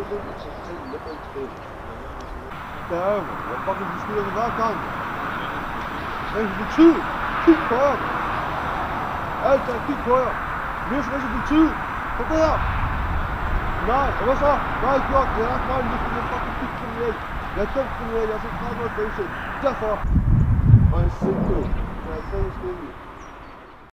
Damn, jeg fucking beskyder det hver gang. Jeg har tid. Kig på jer. Alt er kig på jer. Løs rigtig på tid. Kom der. Nej, og hvad så? Hvad har jeg gjort? Jeg har lagt mig en liste, jeg er fucking dybt kriminel. Jeg er dømt kriminel, jeg har så 30 år i fængsel. Derfor. Og jeg er sindssygt. Jeg er så skyldig.